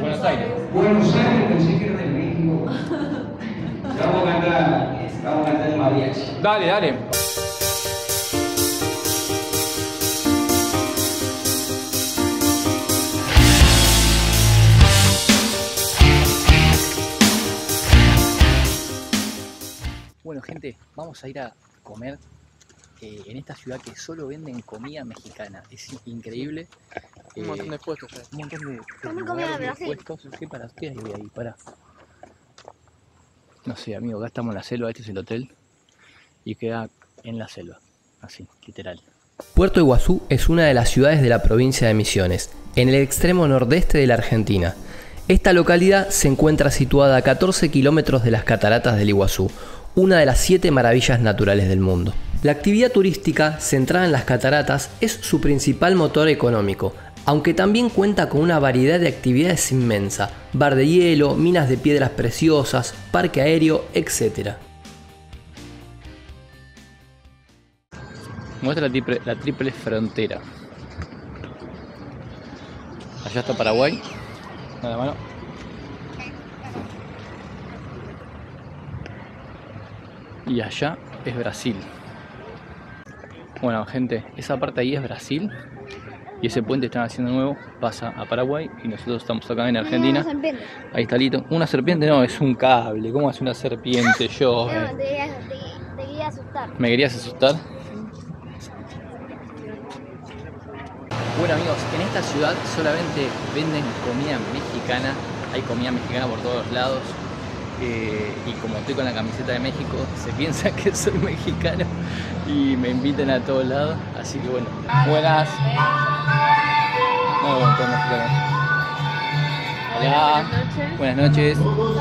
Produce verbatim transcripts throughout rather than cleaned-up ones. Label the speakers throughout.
Speaker 1: Buenos Aires.
Speaker 2: Buenos Aires, pensé que era de México. Vamos a cantar, vamos a cantar el mariachi.
Speaker 1: Dale, dale. Bueno, gente, vamos a ir a comer eh, en esta ciudad que solo venden comida mexicana. Es increíble.
Speaker 3: Un
Speaker 1: eh,
Speaker 3: montón de puestos. ¿Eh?
Speaker 1: Un montón de, de
Speaker 4: También comida
Speaker 1: lugares,
Speaker 4: de
Speaker 1: de
Speaker 4: Brasil.
Speaker 1: puestos. ¿Qué para qué hay ahí? Para. No sé, amigo, acá estamos en la selva. Este es el hotel. Y queda en la selva. Así, literal.
Speaker 5: Puerto Iguazú es una de las ciudades de la provincia de Misiones, en el extremo nordeste de la Argentina. Esta localidad se encuentra situada a catorce kilómetros de las cataratas del Iguazú, una de las siete maravillas naturales del mundo. La actividad turística centrada en las cataratas es su principal motor económico, aunque también cuenta con una variedad de actividades inmensa: bar de hielo, minas de piedras preciosas, parque aéreo, etcétera.
Speaker 1: Muestra la triple, la triple frontera. Allá está Paraguay. Nada mano. Y allá es Brasil. Bueno, gente, esa parte ahí es Brasil. Y ese puente que están haciendo nuevo pasa a Paraguay. Y nosotros estamos acá en Argentina. Ahí está Lito. Una serpiente no, es un cable. ¿Cómo es una serpiente? Yo.
Speaker 4: No, te quería, te, te quería asustar.
Speaker 1: ¿Me querías asustar? Bueno, amigos, en esta ciudad solamente venden comida mexicana. Hay comida mexicana por todos lados. Eh, y como estoy con la camiseta de México, se piensa que soy mexicano y me invitan a todos lados. Así que bueno, buenas. No, bueno, todo mexicano. Hola, buenas noches.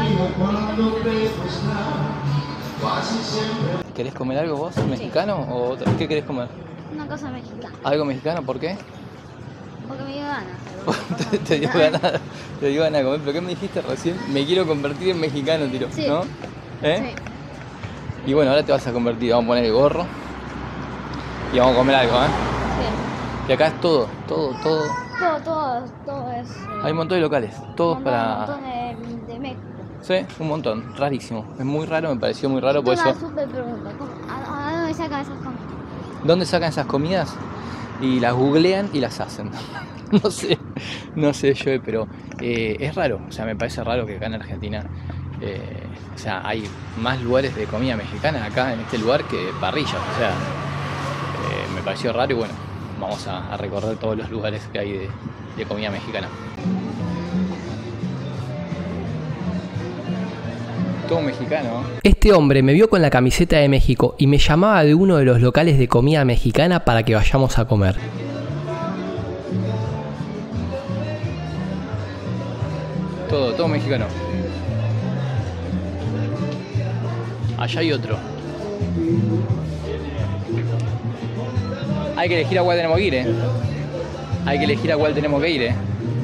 Speaker 1: ¿Querés comer algo vos, mexicano? ¿O otra? ¿Qué querés comer?
Speaker 4: Una cosa mexicana.
Speaker 1: ¿Algo mexicano? ¿Por qué?
Speaker 4: Porque me dio ganas.
Speaker 1: te, te dio ganas, te dio ganas de comer, pero ¿qué me dijiste recién? Me quiero convertir en mexicano, tiro,
Speaker 4: Sí.
Speaker 1: ¿no? ¿Eh?
Speaker 4: Sí.
Speaker 1: Y bueno, ahora te vas a convertir, vamos a poner el gorro y vamos a comer algo, ¿eh?
Speaker 4: Sí.
Speaker 1: Y acá es todo, todo, todo.
Speaker 4: Todo, todo, todo es. eh,
Speaker 1: Hay un montón de locales, todos
Speaker 4: un montón,
Speaker 1: para...
Speaker 4: Un montón de, de México.
Speaker 1: Sí, un montón, rarísimo. Es muy raro, me pareció muy raro, por
Speaker 4: Toda
Speaker 1: eso...
Speaker 4: súper pregunta. ¿cómo- ¿A, a dónde sacan esas cosas?
Speaker 1: ¿Dónde sacan esas comidas? Y las googlean y las hacen. No sé, no sé yo, pero eh, es raro. O sea, me parece raro que acá en Argentina, eh, o sea, hay más lugares de comida mexicana acá en este lugar que parrillas. O sea, eh, me pareció raro y bueno, vamos a, a recorrer todos los lugares que hay de, de comida mexicana. Todo mexicano.
Speaker 5: Este hombre me vio con la camiseta de México y me llamaba de uno de los locales de comida mexicana para que vayamos a comer.
Speaker 1: Todo, todo mexicano. Allá hay otro. Hay que elegir a cuál tenemos que ir, eh. Hay que elegir a cuál tenemos que ir, eh.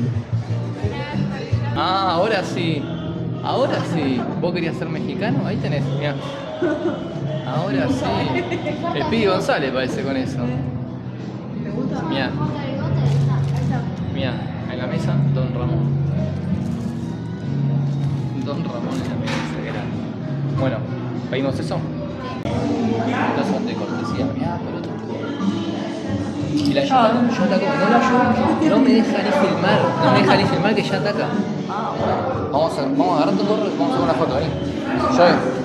Speaker 1: Ah, ahora sí. Ahora sí. ¿Vos querías ser mexicano? Ahí tenés, mirá. Ahora sí. El Pidi González parece con eso. Mirá. Mirá, en la mesa, Don Ramón. Don Ramón en la mesa, que era. Bueno, ¿pedimos eso? Estas son de cortesía. Mirá, por otro. Y la llama, no, yo ataco, no, no, yo, no me deja ni filmar, no me deja ni filmar que ya ataca. Vamos a, vamos a agarrar tu gorro y vamos a hacer una foto, ¿eh? Yo.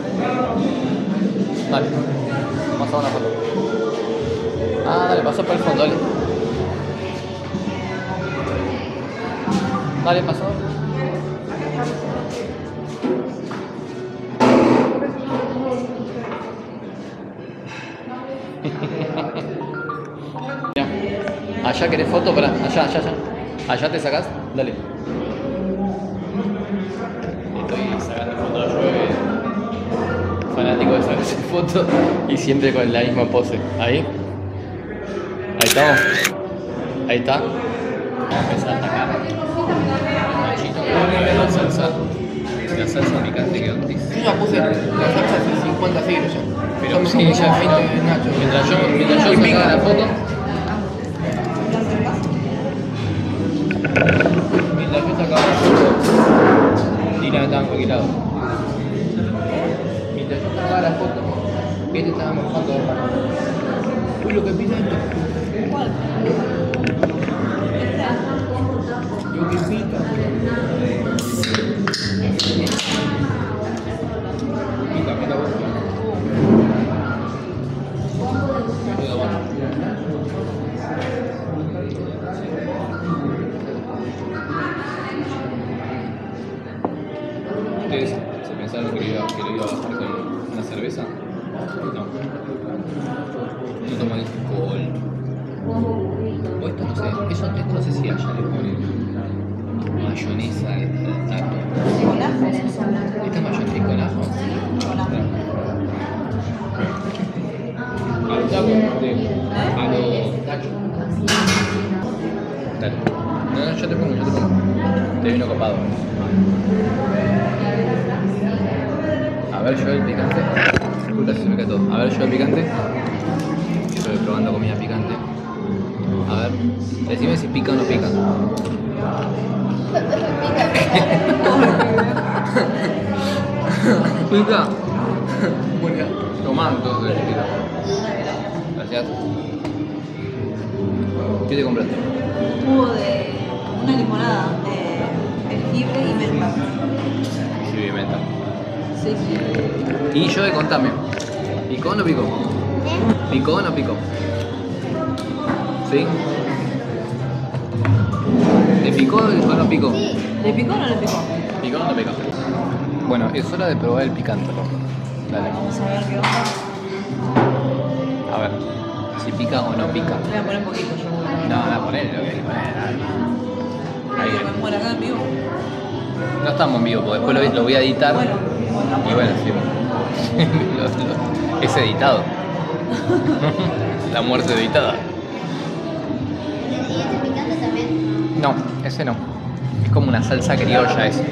Speaker 1: Dale. Vamos a hacer una foto. Ah, dale, pasó por el fondo, dale. Dale, pasó. Allá querés foto, para allá, allá, allá. Allá te sacás, dale. Estoy sacando fotos, yo eh, fanático de sacarse fotos y siempre con la misma pose. Ahí. Ahí estamos. Ahí está. Vamos a empezar a atacar. Nachito, la salsa. La salsa picante que Otis.
Speaker 3: Yo ya puse la salsa hace cincuenta siglos ya.
Speaker 1: Pero
Speaker 3: Son
Speaker 1: sí,
Speaker 3: como
Speaker 1: ya
Speaker 3: veinte de Nacho.
Speaker 1: Mientras yo, mientras yo
Speaker 3: Y pica.
Speaker 1: sacaba la foto. Mientras yo sacaba la foto. helado. Mientras yo cargaba la foto, este estaba mojando. Uy, lo que pide esto.
Speaker 6: ¿Cuál?
Speaker 1: Lo que pica. Pica, pica, pica. ¿Ustedes se pensaron que lo iba, que lo iba a bajar con una cerveza? No. Yo tomo alcohol. O esto no sé, eso, esto no sé si allá le ponen mayonesa al taco.
Speaker 6: ¿Con ajo?
Speaker 1: ¿Esta es mayonesa con ajo?
Speaker 6: Con ajo.
Speaker 1: Al taco, de, a los tachos. Dale. No, no, yo te pongo, yo te pongo. Te vino copado. A ver, yo el picante. Disculpa si se me cae todo. A ver, yo el picante. Estoy probando comida picante. A ver, decime si pica o no pica. ¿Pica? Bueno, tomá entonces. Gracias. ¿Qué te compraste?
Speaker 6: Un jugo de una limonada de jengibre y menta.
Speaker 1: Sí, menta.
Speaker 6: Sí, sí.
Speaker 1: Y yo de contame. ¿Picó o no picó? ¿Picó o no picó? ¿Sí? ¿Le picó o no picó?
Speaker 6: ¿Le picó o no le picó?
Speaker 1: ¿Picó o no picó? Bueno, es hora de probar el picante. Dale.
Speaker 6: Vamos a ver qué onda.
Speaker 1: A ver, si pica o no pica.
Speaker 6: Voy a poner un poquito yo.
Speaker 1: No, no, poner lo que hay que poner. Ahí
Speaker 6: Me
Speaker 1: bien.
Speaker 6: muero acá en vivo.
Speaker 1: No estamos en vivo, porque después lo, lo voy a editar.
Speaker 6: Bueno,
Speaker 1: Y bueno, sí. Lo- lo- es editado. La muerte editada.
Speaker 4: ¿Y este picante también?
Speaker 1: No, ese no. Es como una salsa criolla ese.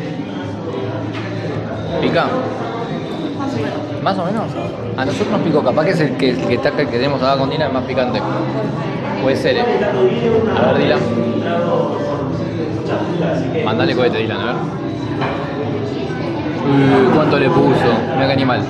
Speaker 1: ¿Pica? ¿Más o menos? A nosotros nos picó, capaz que es el que, el que, está, que tenemos acá con Dylan es más picante. Puede ser, eh. A ver, Dylan. Mandale cohete, Dylan, a ver. Uy, ¿cuánto le puso? Mira qué animal.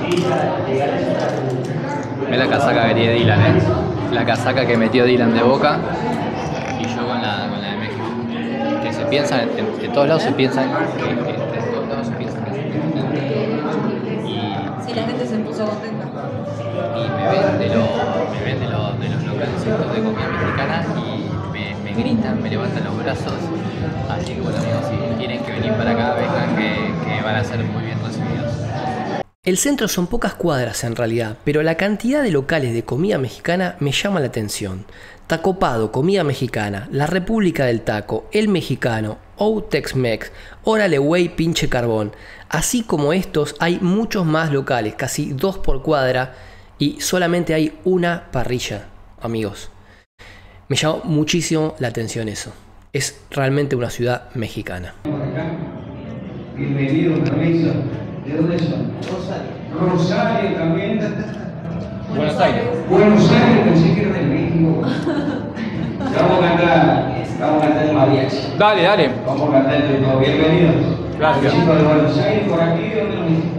Speaker 1: Mira la casaca que tiene Dylan, eh. La casaca que metió Dylan de Boca. Y yo con la, con la de México. Que se piensan, en, en todos lados se piensan que, que en todos lados se piensan que es y,
Speaker 6: sí, la gente se puso contenta.
Speaker 1: y me ven de, lo, me ven de, lo, de los locales estos de comida mexicana y me, me gritan, me levantan los brazos. Así que bueno amigos, si quieren que venir para acá, vengan que, que van a ser muy bien recibidos.
Speaker 5: El centro son pocas cuadras en realidad, pero la cantidad de locales de comida mexicana me llama la atención. Tacopado, comida mexicana, La República del Taco, El Mexicano, O Tex-Mex, Órale Güey Pinche Carbón. Así como estos hay muchos más locales, casi dos por cuadra, y solamente hay una parrilla, amigos. Me llamó muchísimo la atención eso. Es realmente una ciudad mexicana.
Speaker 2: Bienvenidos a la mesa. ¿De dónde son? Rosario. Rosario también.
Speaker 1: Buenos Aires.
Speaker 2: Buenos Aires, pensé que era de México. Vamos a cantar, vamos a cantar el mariachi.
Speaker 1: Dale, dale.
Speaker 2: Vamos a cantar el todo. Bienvenidos.
Speaker 1: Gracias.
Speaker 2: Chicos de Buenos Aires, por aquí, ¿de dónde nos dicen?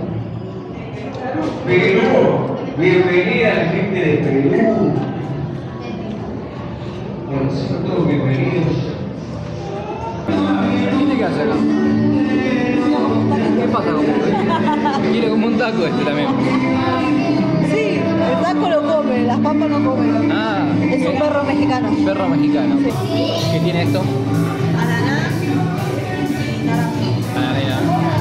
Speaker 2: Perú. Bienvenida a la gente de Perú. Bueno, son todos bienvenidos.
Speaker 1: ¿Qué te hace acá? ¿Qué pasa con vos? Quiere como un taco este también.
Speaker 6: Sí, el taco lo come, las papas no comen.
Speaker 1: Ah,
Speaker 6: Es un perro mexicano.
Speaker 1: perro mexicano. ¿Qué tiene esto?
Speaker 6: Ananá y naranja.
Speaker 1: Bananera.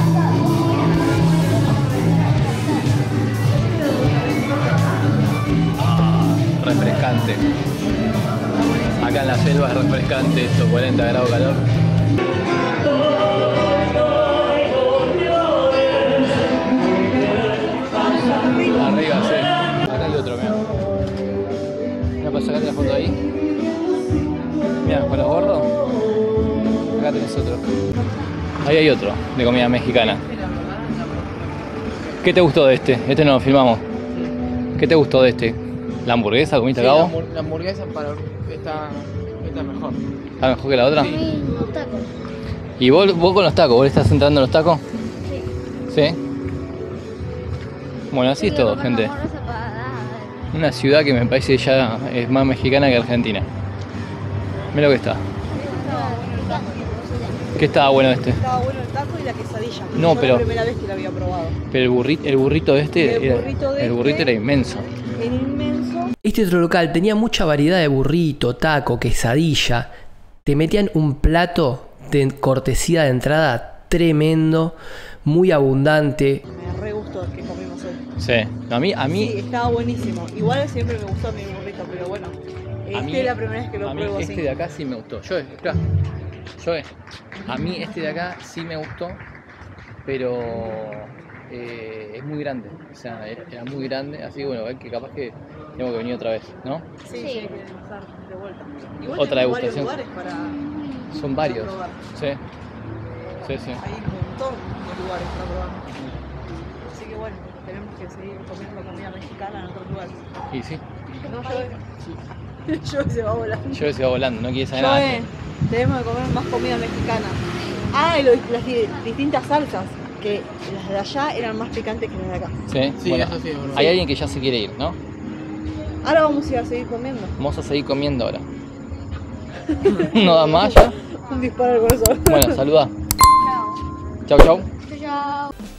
Speaker 1: Ah, refrescante. Acá en la selva es refrescante esto, cuarenta grados calor. Arriba, sí. Acá hay otro, mira. Mira, para sacarte la foto ahí. Mira, con los gordos. Acá tenés otro. Ahí hay otro, de comida mexicana. ¿Qué te gustó de este? Este no lo filmamos. ¿Qué te gustó de este? ¿La hamburguesa? ¿Comiste
Speaker 3: Sí,
Speaker 1: acá
Speaker 3: la,
Speaker 1: vos?
Speaker 3: hamburg- la hamburguesa para está, está mejor.
Speaker 1: ¿Está mejor que la otra?
Speaker 4: A mí los tacos.
Speaker 1: ¿Y vos, vos con los tacos? ¿Vos le estás entrando en los tacos? Sí. Bueno, así es todo, gente. Una ciudad que me parece ya es más mexicana que argentina. Mira lo que está. ¿Qué estaba bueno este?
Speaker 6: Estaba bueno el taco y la quesadilla.
Speaker 1: No,
Speaker 6: Yo
Speaker 1: pero-
Speaker 6: la primera vez que la había probado.
Speaker 1: Pero el burrito, el burrito este,
Speaker 6: El
Speaker 1: era,
Speaker 6: burrito de
Speaker 1: el burrito
Speaker 6: este-
Speaker 1: era inmenso.
Speaker 6: Era inmenso.
Speaker 5: Este otro local tenía mucha variedad de burrito, taco, quesadilla. Te metían un plato de cortesía de entrada tremendo, muy abundante.
Speaker 6: Me re gustó el que comimos hoy.
Speaker 1: Sí. A mí, a mí,
Speaker 6: Sí, estaba buenísimo. Igual siempre me gustó mi burrito, pero bueno.
Speaker 1: A
Speaker 6: Este
Speaker 1: mí-
Speaker 6: es la primera vez que lo
Speaker 1: a mí
Speaker 6: pruebo
Speaker 1: este
Speaker 6: así.
Speaker 1: de acá sí me gustó. Yo, espera. Yo, a mí este de acá sí me gustó, pero eh, es muy grande. O sea, era, era muy grande, así que bueno, que capaz que tengo que venir otra vez, ¿no?
Speaker 6: Sí, sí, hay que pasar de vuelta. Igual
Speaker 1: Otra
Speaker 6: tenemos varios
Speaker 1: degustación.
Speaker 6: lugares para,
Speaker 1: Son varios.
Speaker 6: para probar.
Speaker 1: Sí. Sí, sí.
Speaker 6: Hay un montón de lugares para probar. Así que bueno, tenemos que seguir comiendo comida mexicana en otros lugares.
Speaker 1: Y sí.
Speaker 6: No, yo, yo se va volando.
Speaker 1: Yo se va volando, no quiere saber
Speaker 6: Yo,
Speaker 1: nada.
Speaker 6: eh, tenemos que comer más comida mexicana. Ah, y lo- las di- distintas salsas, que las de allá eran más picantes que las de acá.
Speaker 1: Sí,
Speaker 3: Sí,
Speaker 1: bueno,
Speaker 3: eso sí, es verdad.
Speaker 1: hay alguien que ya se quiere ir, ¿no?
Speaker 6: Ahora vamos a ir a seguir comiendo.
Speaker 1: Vamos a seguir comiendo ahora. No da más ya.
Speaker 6: Un disparo al corazón.
Speaker 1: Bueno, saluda. Chau, chau.
Speaker 4: Chao.